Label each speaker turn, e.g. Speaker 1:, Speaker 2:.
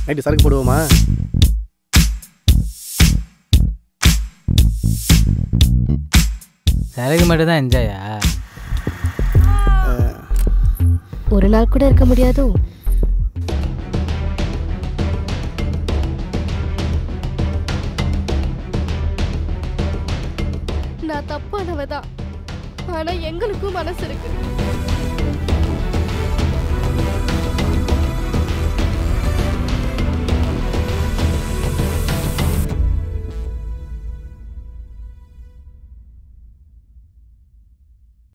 Speaker 1: Night சரக்கு போடுவோமா?
Speaker 2: சரக்கு மட்டும் தான் என்ஜாயா?
Speaker 3: ஒரு நாள் கூட இருக்க முடியாதோ? நான் தப்பானவதான். ஆனா எங்களுக்கும் மனசு இருக்கு.